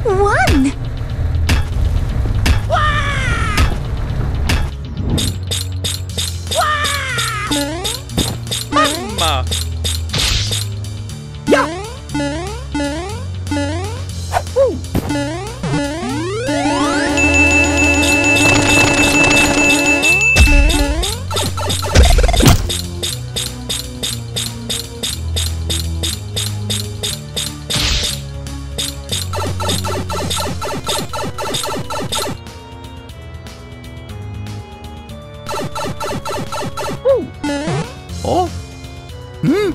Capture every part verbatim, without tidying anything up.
One! Mamma! Oh? Hmm?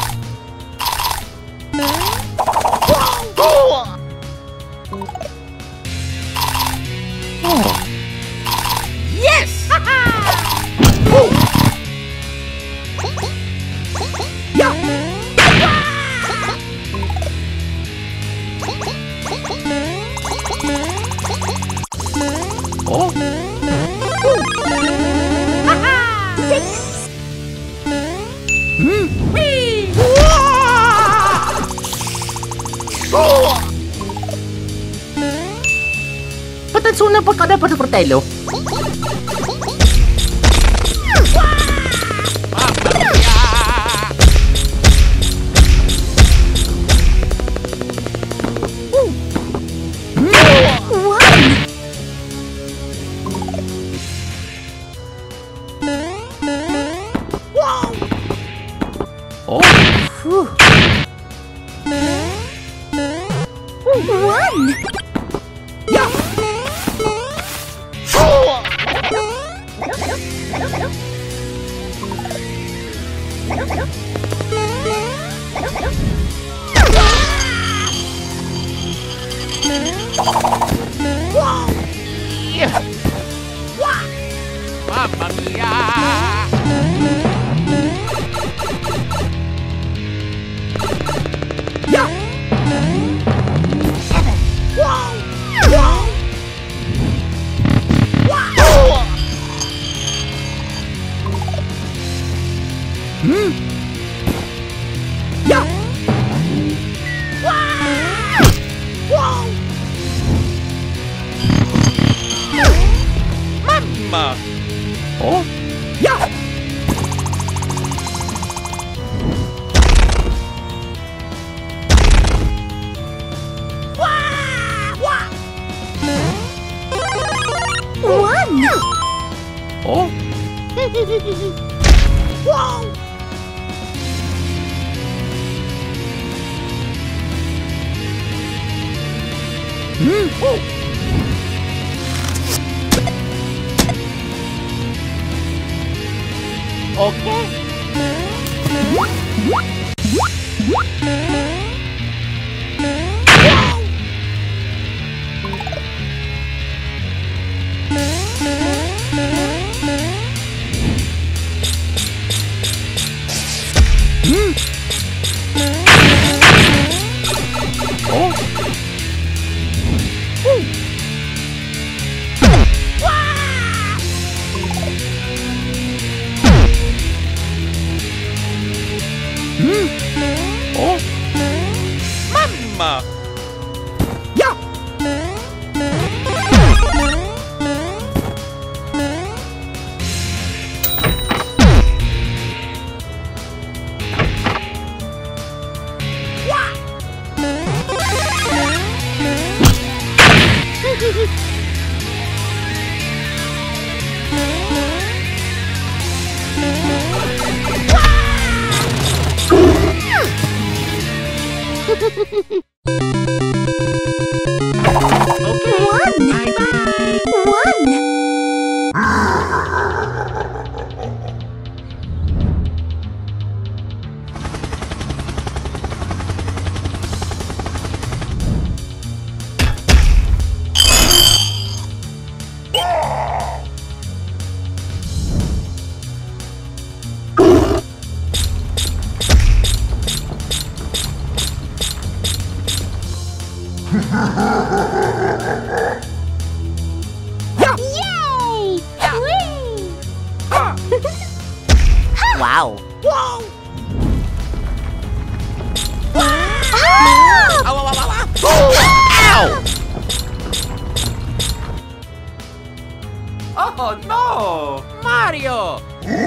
Oh. Yes! Oh. Yeah! Oh. Six! Hmm? Whee! Attenzione, porcata per il fratello. One! Oh. Whew. One! Yeah. Mamma mia! Hmm? Yeah. Mamma! Oh. Yeah. One! Oh. Hmm? Oh. Ok. Hmm? Oh. Hmm? Oh. Mamma! Yeah. One! One! Yay! Whee! Wow. Whoa! Ow, ow, ow, ow, ow. Ow! Oh no! Mario!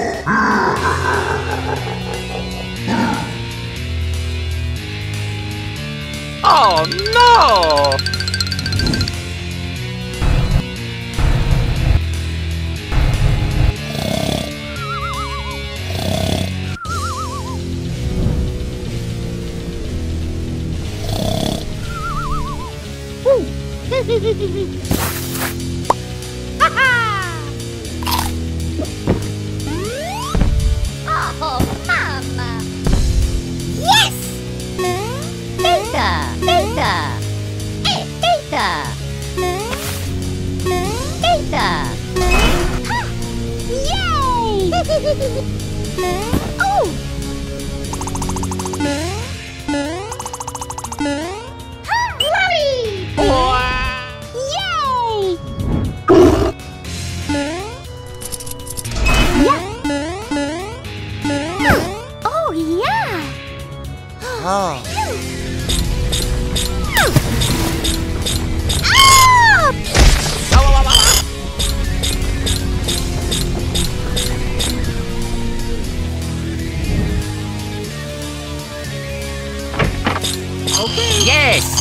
Oh no! Oh, Mama! Yes! Data! Data! Eh, data! Data! Ha! Yay! Oh! Ha! Hurry! Yay! Yeah! Oh, yeah! Oh. Ah! Okay. Yes!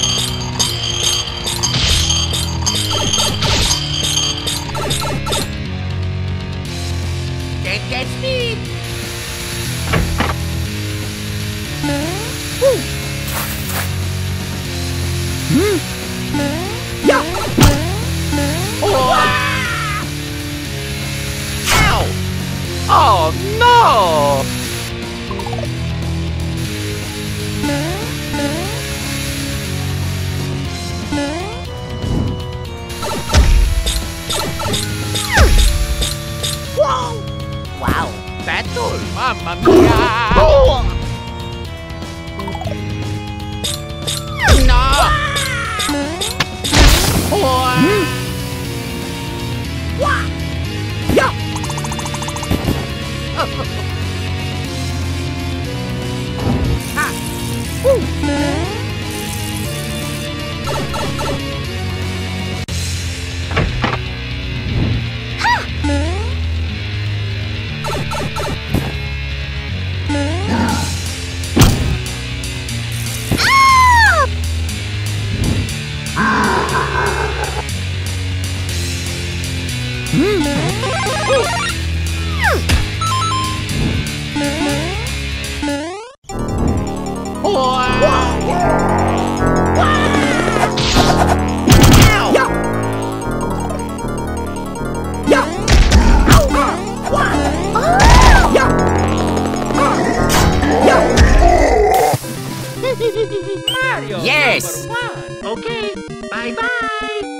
Can't catch me! Yeah! Ow! Oh no! Wow. Battle! Mamma mia! No! Yeah! Mario! Yes! Number one! Okay, bye-bye!